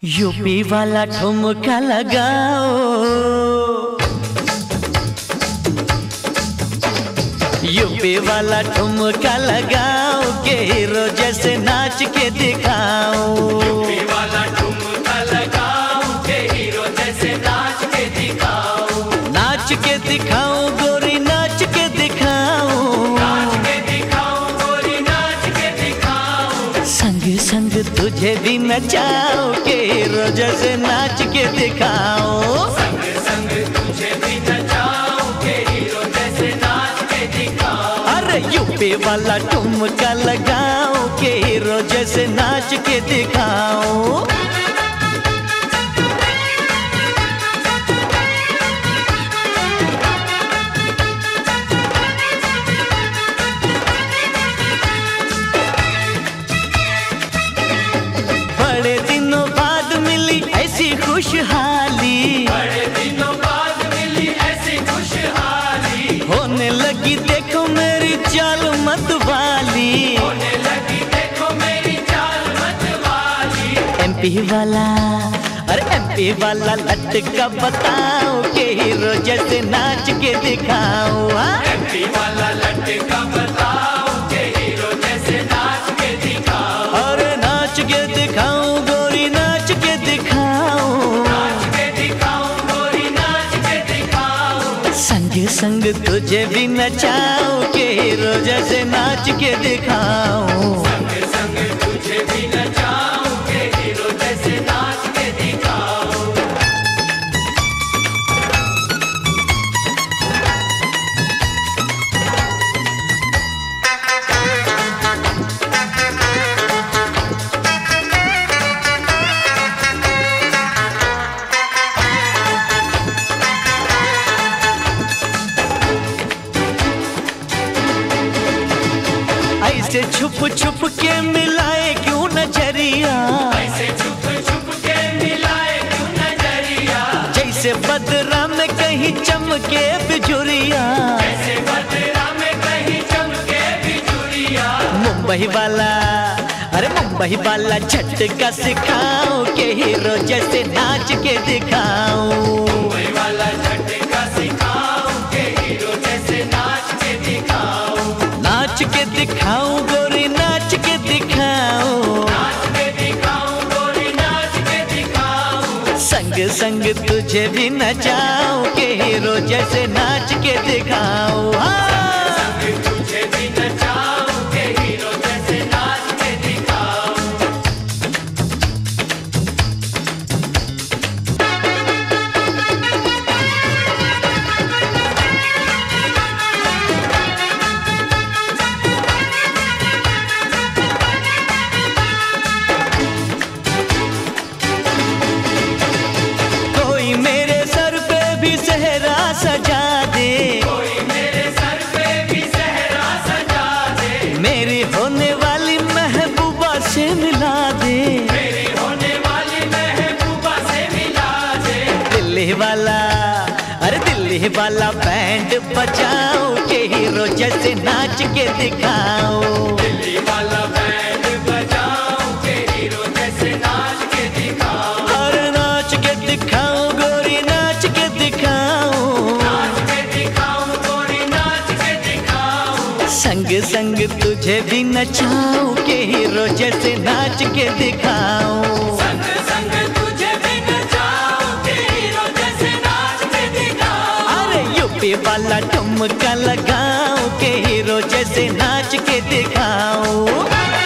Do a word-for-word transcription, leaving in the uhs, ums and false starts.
UP वाला ठुमका लगाओ, यूपी वाला ठुमका लगाओ के हीरो जैसे नाच के दिखाओ। यूपी वाला ठुमका लगाओ के हीरो जैसे नाच के दिखाओ। नाच के दिखाओ गोरी, नाच के दिखाओ, नाच के दिखाओ गोरी, नाच के दिखाओ। संग संग तुझे भी नचाओ के हीरो जैसे नाच के दिखाओ। संग संग तुझे भी नचाओ के हीरो जैसे नाच के दिखाओ। अरे यूपी वाला ठुमका लगाओ के हीरो जैसे नाच के दिखाओ। बड़े दिनों बाद मिली ऐसी खुशहाली, बड़े दिनों बाद मिली ऐसी खुशहाली। होने लगी देखो मेरी चाल मत वाली। होने लगी देखो मेरी चाल मत वाली। एमपी वाला, अरे एमपी वाला लटका बताओ के हीरो जैसे नाच के दिखाओ। हाँ? एमपी वाला लटका बताओ के हीरो जैसे नाच के दिखाओ। अरे नाच के दिखाओ गोरी, नाच के दिखाओ, नाच के दिखाओ गोरी, नाच के दिखाओ। संग संग तुझे भी नचाओ के हीरो जैसे नाच के दिखाओ। संग संग तुझे भी नचाओ के हीरो जैसे नाच के दिखाओ। ऐसे छुप छुप के मिलाए क्यों नजरिया, ऐसे छुप छुप के मिलाए क्यों नजरिया। जैसे बदरा में कहीं चमके बिजुरिया। जैसे बदरा में कहीं चमके बिजुरिया। मुंबई वाला, अरे मुंबई वाला झटका सिखाओ के हीरो जैसे नाच के दिखाओ। मुंबई वाला झटका सिखाओ के हीरो जैसे नाच के दिखाओ। नाच के दिखाओ गोरी, नाच के दिखाओ, नाच के दिखाओ गोरी, नाच के दिखाओ। संग संग तुझे भी नचाओ के हीरो जैसे नाच के दिखाओ। हाँ। संग तुझे भी नचाओ के हीरो जैसे नाच के दिखाओ। कोई मेरे सर पे भी सेहरा सजा दे, कोई मेरे सर पे भी सेहरा सजा दे। मेरी होने वाली महबूबा से मिला दे। मेरी होने वाली महबूबा से मिला दे। दिल्ली वाला, अरे दिल्ली वाला बैंड बजाओ के हीरो जैसे नाच के दिखाओ। दिल्ली वाला बैंड बजाओ के हीरो जैसे नाच के दिखाओ। अरे नाच के दिखाओ गोरी, नाच के दिखाओ, नाच के दिखाओ गोरी, नाच के दिखाओ। संग संग तुझे भी नचाओ के हीरो जैसे नाच के दिखाओ। संग संग तुझे भी नचाओ के हीरो जैसे नाच के दिखाओ। अरे यूपी वाला ठुमका लगाओ के हीरो जैसे नाच के दिखाओ।